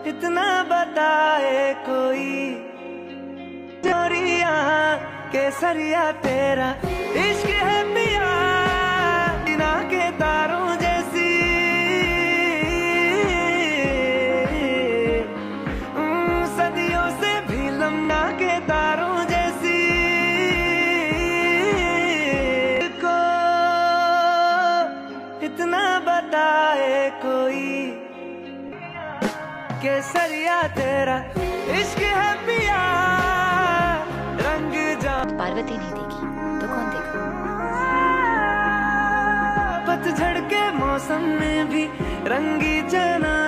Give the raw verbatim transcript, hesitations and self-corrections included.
इतना बताए कोई, चोरिया केसरिया तेरा इश्क है पिया, बिना के तारों जैसी सदियों से भी लम्बा के तारों जैसी, को इतना बताए कोई, केसरिया तेरा इश्क है पिया, रंग जा पार्वती नहीं देखी तो कौन देखा? पतझड़ के मौसम में भी रंगी जना